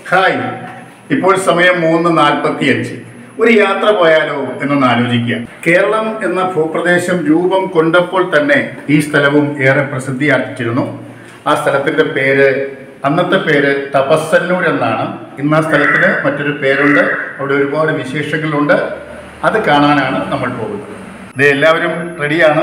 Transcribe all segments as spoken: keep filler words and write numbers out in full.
Hi, ഇപ്പോൾ സമയം മൂന്ന് നാൽപ്പത്തി അഞ്ച്. ഒരു യാത്ര പോയാലോ എന്നൊന്ന് ആലോചിക്കുക. കേരളം എന്ന ഭൂപ്രദേശം രൂപം കൊണ്ടപ്പോൾ തന്നെ ഈ സ്ഥലവും ഏറെ പ്രസിദ്ധി ആർജിച്ചിരുന്നു. ആ സ്ഥലത്തിൻ്റെ പേര്, അന്നത്തെ പേര് തപസ്സന്നൂർ എന്നാണ്. ഇന്ന് ആ സ്ഥലത്തിന് മറ്റൊരു പേരുണ്ട്. അവിടെ ഒരുപാട് വിശേഷങ്ങളുണ്ട്. അത് കാണാനാണ് നമ്മൾ പോകുന്നത്. ഇത് എല്ലാവരും റെഡിയാണ്.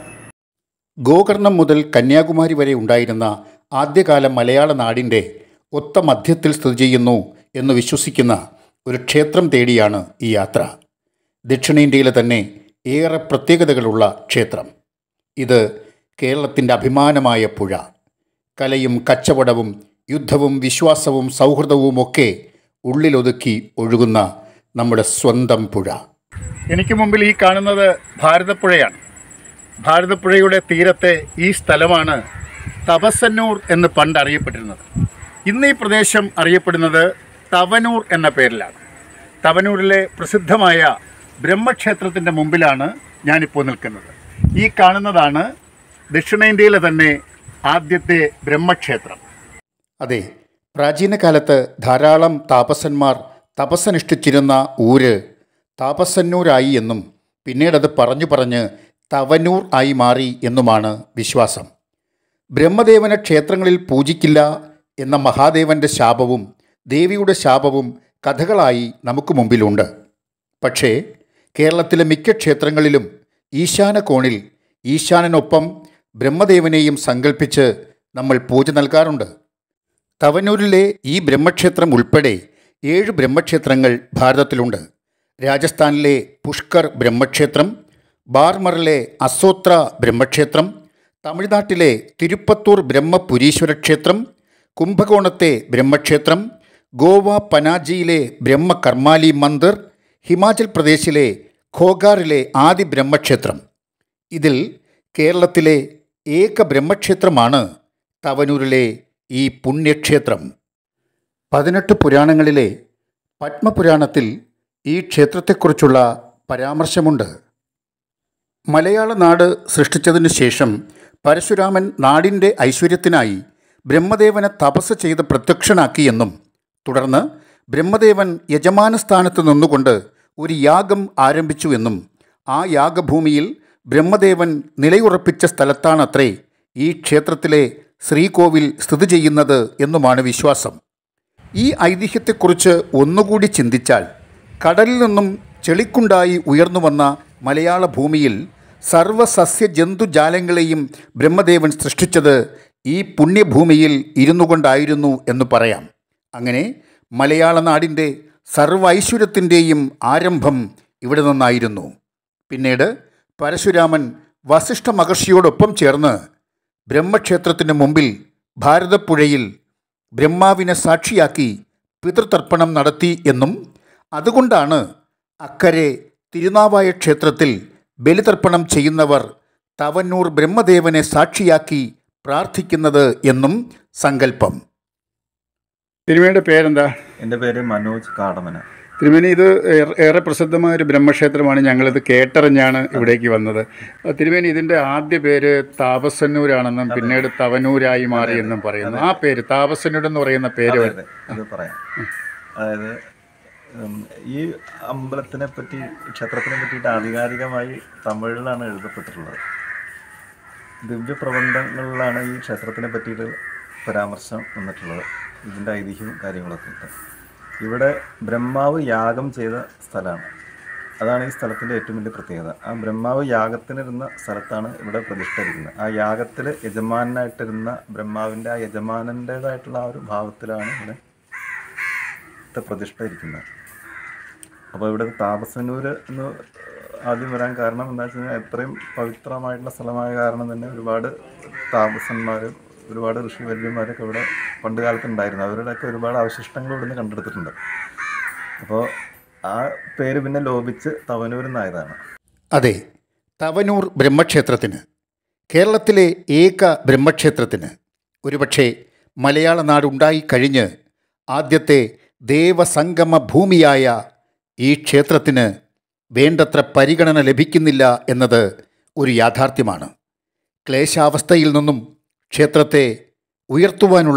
ഗോകർണം മുതൽ കന്യാകുമാരി വരെ ഉണ്ടായിരുന്ന ആദ്യകാല മലയാള നാടിൻ്റെ ഒത്ത മധ്യത്തിൽ സ്ഥിതി ചെയ്യുന്നു എന്ന് വിശ്വസിക്കുന്ന ഒരു ക്ഷേത്രം തേടിയാണ് ഈ യാത്ര. ദക്ഷിണേന്ത്യയിലെ തന്നെ ഏറെ പ്രത്യേകതകളുള്ള ക്ഷേത്രം. ഇത് കേരളത്തിൻ്റെ അഭിമാനമായ പുഴ. കലയും കച്ചവടവും യുദ്ധവും വിശ്വാസവും സൗഹൃദവുമൊക്കെ ഉള്ളിലൊതുക്കി ഒഴുകുന്ന നമ്മുടെ സ്വന്തം പുഴ. എനിക്ക് മുമ്പിൽ ഈ കാണുന്നത് ഭാരതപ്പുഴയാണ്. ഭാരതപ്പുഴയുടെ തീരത്തെ ഈ സ്ഥലമാണ് തപസ്സന്നൂർ എന്ന് പണ്ട് അറിയപ്പെട്ടിരുന്നത്. ഇന്ന് ഈ പ്രദേശം അറിയപ്പെടുന്നത് തവനൂർ എന്ന പേരിലാണ്. തവനൂരിലെ പ്രസിദ്ധമായ ബ്രഹ്മക്ഷേത്രത്തിൻ്റെ മുമ്പിലാണ് ഞാനിപ്പോൾ നിൽക്കുന്നത്. ഈ കാണുന്നതാണ് ദക്ഷിണേന്ത്യയിലെ തന്നെ ആദ്യത്തെ ബ്രഹ്മക്ഷേത്രം. അതെ, പ്രാചീന കാലത്ത് ധാരാളം താപസന്മാർ തപസ്സനുഷ്ഠിച്ചിരുന്ന ഊര് താപസ്സന്നൂരായി എന്നും പിന്നീടത് പറഞ്ഞു പറഞ്ഞ് തവനൂർ ആയി മാറി എന്നുമാണ് വിശ്വാസം. ബ്രഹ്മദേവനെ ക്ഷേത്രങ്ങളിൽ പൂജിക്കില്ല എന്ന മഹാദേവൻ്റെ ശാപവും ദേവിയുടെ ശാപവും കഥകളായി നമുക്ക് മുമ്പിലുണ്ട്. പക്ഷേ കേരളത്തിലെ മിക്ക ക്ഷേത്രങ്ങളിലും ഈശാന കോണിൽ ഈശാനനൊപ്പം ബ്രഹ്മദേവനെയും സങ്കല്പിച്ച് നമ്മൾ പൂജ നൽകാറുണ്ട്. തവനൂരിലെ ഈ ബ്രഹ്മക്ഷേത്രം ഉൾപ്പെടെ ഏഴ് ബ്രഹ്മക്ഷേത്രങ്ങൾ ഭാരതത്തിലുണ്ട്. രാജസ്ഥാനിലെ പുഷ്കർ ബ്രഹ്മക്ഷേത്രം, ബാർമറിലെ അസോത്ര ബ്രഹ്മക്ഷേത്രം, തമിഴ്നാട്ടിലെ തിരുപ്പത്തൂർ ബ്രഹ്മപുരീശ്വര ക്ഷേത്രം, കുംഭകോണത്തെ ബ്രഹ്മക്ഷേത്രം, ഗോവ പനാജിയിലെ ബ്രഹ്മകർമാലി മന്ദിർ, ഹിമാചൽ പ്രദേശിലെ ഖോഗാറിലെ ആദി ബ്രഹ്മക്ഷേത്രം. ഇതിൽ കേരളത്തിലെ ഏക ബ്രഹ്മക്ഷേത്രമാണ് തവനൂരിലെ ഈ പുണ്യക്ഷേത്രം. പതിനെട്ട് പുരാണങ്ങളിലെ പത്മപുരാണത്തിൽ ഈ ക്ഷേത്രത്തെക്കുറിച്ചുള്ള പരാമർശമുണ്ട്. മലയാള നാട് സൃഷ്ടിച്ചതിനു ശേഷം പരശുരാമൻ നാടിൻ്റെ ഐശ്വര്യത്തിനായി ബ്രഹ്മദേവനെ തപസ് ചെയ്ത് പ്രത്യക്ഷനാക്കിയെന്നും തുടർന്ന് ബ്രഹ്മദേവൻ യജമാന സ്ഥാനത്ത് നിന്നുകൊണ്ട് ഒരു യാഗം ആരംഭിച്ചുവെന്നും ആ യാഗഭൂമിയിൽ ബ്രഹ്മദേവൻ നിലയുറപ്പിച്ച സ്ഥലത്താണത്രേ ഈ ക്ഷേത്രത്തിലെ ശ്രീകോവിൽ സ്ഥിതി ചെയ്യുന്നത് എന്നുമാണ് വിശ്വാസം. ഈ ഐതിഹ്യത്തെക്കുറിച്ച് ഒന്നുകൂടി ചിന്തിച്ചാൽ കടലിൽ നിന്നും ചെളിക്കുണ്ടായി ഉയർന്നു വന്ന മലയാള ഭൂമിയിൽ സർവ്വസസ്യ ജന്തുജാലങ്ങളെയും ബ്രഹ്മദേവൻ സൃഷ്ടിച്ചത് ഈ പുണ്യഭൂമിയിൽ ഇരുന്നു കൊണ്ടായിരുന്നു എന്ന് പറയാം. അങ്ങനെ മലയാള നാടിൻ്റെ സർവ്വ ഐശ്വര്യത്തിൻ്റെയും ആരംഭം ഇവിടെ നിന്നായിരുന്നു. പിന്നീട് പരശുരാമൻ വസിഷ്ഠ മഹർഷിയോടൊപ്പം ചേർന്ന് ബ്രഹ്മക്ഷേത്രത്തിന് മുമ്പിൽ ഭാരതപ്പുഴയിൽ ബ്രഹ്മാവിനെ സാക്ഷിയാക്കി പിതൃതർപ്പണം നടത്തി എന്നും അതുകൊണ്ടാണ് അക്കരെ തിരുനാവായ ക്ഷേത്രത്തിൽ ബലിതർപ്പണം ചെയ്യുന്നവർ തവനൂർ ബ്രഹ്മദേവനെ സാക്ഷിയാക്കി പ്രാർത്ഥിക്കുന്നത് എന്നും സങ്കല്പം. തിരുമേനിയുടെ പേരെന്താ? എൻ്റെ പേര് മനോജ് കാടമന. തിരുമേനി, ഇത് ഏറെ പ്രസിദ്ധമായ ഒരു ബ്രഹ്മക്ഷേത്രമാണ്. ഞങ്ങളിത് കേട്ടറിഞ്ഞാണ് ഇവിടേക്ക് വന്നത്. തിരുമേനി, ഇതിൻ്റെ ആദ്യ പേര് താപസ്സന്നൂരാണെന്നും പിന്നീട് തവനൂരായി മാറിയെന്നും പറയുന്നു. ആ പേര് താപസ്സന്നൂർ എന്ന് പറയുന്ന പേര് അത് പറയാം. അതായത് ഈ അമ്പലത്തിനെ പറ്റി, ക്ഷേത്രത്തിനെ പറ്റിയിട്ട് ആധികാരികമായി തമിഴിലാണ് എഴുതപ്പെട്ടിട്ടുള്ളത്. ദിവ്യപ്രബന്ധങ്ങളിലാണ് ഈ ക്ഷേത്രത്തിനെ പറ്റിയിട്ട് പരാമർശം വന്നിട്ടുള്ളത്. ഇതിൻ്റെ ഐതിഹ്യവും കാര്യങ്ങളൊക്കെ ഉണ്ട്. ഇവിടെ ബ്രഹ്മാവ് യാഗം ചെയ്ത സ്ഥലമാണ്. അതാണ് ഈ സ്ഥലത്തിൻ്റെ ഏറ്റവും വലിയ പ്രത്യേകത. ആ ബ്രഹ്മാവ് യാഗത്തിനിരുന്ന സ്ഥലത്താണ് ഇവിടെ പ്രതിഷ്ഠ ഇരിക്കുന്നത്. ആ യാഗത്തിൽ യജമാനായിട്ടിരുന്ന ബ്രഹ്മാവിൻ്റെ ആ യജമാനൻ്റേതായിട്ടുള്ള ആ ഒരു ഭാവത്തിലാണ് ഇവിടെ പ്രതിഷ്ഠ ഇരിക്കുന്നത്. അപ്പോൾ ഇവിടെ താപസ്സന്നൂർ എന്ന് ആദ്യം വരാൻ കാരണം എന്താ വെച്ച് കഴിഞ്ഞാൽ എത്രയും പവിത്രമായിട്ടുള്ള സ്ഥലമായ കാരണം തന്നെ ഒരുപാട് താപസന്മാർ, ഒരുപാട് ഋഷിവര്യന്മാരൊക്കെ ഇവിടെ പണ്ട് കാലത്ത് ഉണ്ടായിരുന്നു. അവരുടെയൊക്കെ ഒരുപാട് അവശിഷ്ടങ്ങൾ ഇവിടുന്ന് കണ്ടെടുത്തിട്ടുണ്ട്. അപ്പോൾ ആ പേര് പിന്നെ ലോപിച്ച് തവനൂർ എന്നായതാണ്. അതെ, തവനൂർ ബ്രഹ്മക്ഷേത്രത്തിന്, കേരളത്തിലെ ഏക ബ്രഹ്മക്ഷേത്രത്തിന്, ഒരുപക്ഷെ മലയാള നാടുണ്ടായി കഴിഞ്ഞ് ആദ്യത്തെ ദേവസംഗമ ഭൂമിയായ ഈ ക്ഷേത്രത്തിന് വേണ്ടത്ര പരിഗണന ലഭിക്കുന്നില്ല എന്നത് ഒരു യാഥാർത്ഥ്യമാണ്. ക്ലേശാവസ്ഥയിൽ നിന്നും ക്ഷേത്രത്തെ ഉയർത്തുവാനുള്ള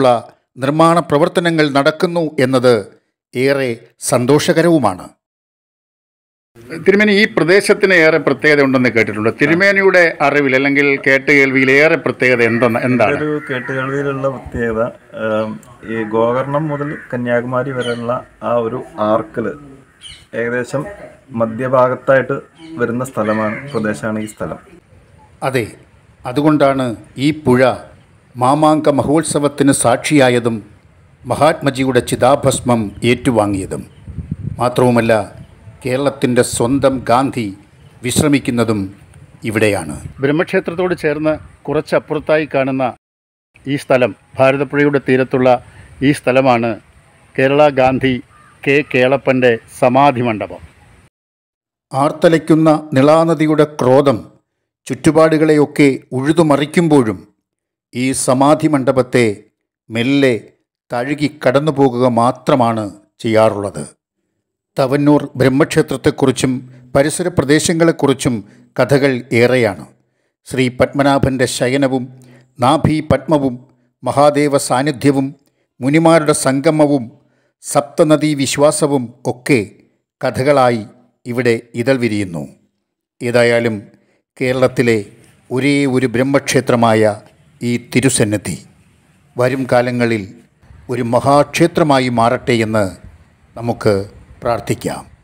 നിർമ്മാണ പ്രവർത്തനങ്ങൾ നടക്കുന്നു എന്നത് ഏറെ സന്തോഷകരവുമാണ്. തിരുമേനി, ഈ പ്രദേശത്തിന് ഏറെ പ്രത്യേകത ഉണ്ടെന്ന് കേട്ടിട്ടുണ്ട്. തിരുമേനിയുടെ അറിവിൽ അല്ലെങ്കിൽ കേട്ടുകേൾവിയിൽ ഏറെ പ്രത്യേകത എന്തെന്ന് എന്താണ്? ഒരു കേട്ടുകേൾവിയിലുള്ള പ്രത്യേകത ഈ ഗോകർണം മുതൽ കന്യാകുമാരി വരെയുള്ള ആ ഒരു ആർക്കിൽ ഏകദേശം മധ്യഭാഗത്തായിട്ട് വരുന്ന സ്ഥലമാണ് പ്രദേശമാണ് ഈ സ്ഥലം. അതെ, അതുകൊണ്ടാണ് ഈ പുഴ മാമാങ്ക മഹോത്സവത്തിന് സാക്ഷിയായതും മഹാത്മജിയുടെ ചിതാഭസ്മം ഏറ്റുവാങ്ങിയതും. മാത്രവുമല്ല, കേരളത്തിൻ്റെ സ്വന്തം ഗാന്ധി വിശ്രമിക്കുന്നതും ഇവിടെയാണ്. ബ്രഹ്മക്ഷേത്രത്തോട് ചേർന്ന് കുറച്ചപ്പുറത്തായി കാണുന്ന ഈ സ്ഥലം, ഭാരതപ്പുഴയുടെ തീരത്തുള്ള ഈ സ്ഥലമാണ് കേരള ഗാന്ധി കെ കേളപ്പൻ്റെ സമാധി മണ്ഡപം. ആർത്തലയ്ക്കുന്ന നിളാനദിയുടെ ക്രോധം ചുറ്റുപാടുകളെയൊക്കെ ഉഴുതുമറിക്കുമ്പോഴും ഈ സമാധി മണ്ഡപത്തെ മെല്ലെ തഴുകി കടന്നു പോകുക മാത്രമാണ് ചെയ്യാറുള്ളത്. തവന്നൂർ ബ്രഹ്മക്ഷേത്രത്തെക്കുറിച്ചും പരിസര പ്രദേശങ്ങളെക്കുറിച്ചും കഥകൾ ഏറെയാണ്. ശ്രീ പത്മനാഭൻ്റെ ശയനവും നാഭി പത്മവും മഹാദേവ സാന്നിധ്യവും മുനിമാരുടെ സംഗമവും സപ്തനദീ വിശ്വാസവും ഒക്കെ കഥകളായി ഇവിടെ ഇതൾ വിരിയുന്നു. ഏതായാലും കേരളത്തിലെ ഒരേ ഒരു ബ്രഹ്മക്ഷേത്രമായ ഈ തിരുസന്നിധി വരും കാലങ്ങളിൽ ഒരു മഹാക്ഷേത്രമായി മാറട്ടെ എന്ന് നമുക്ക് പ്രാർത്ഥിക്കാം.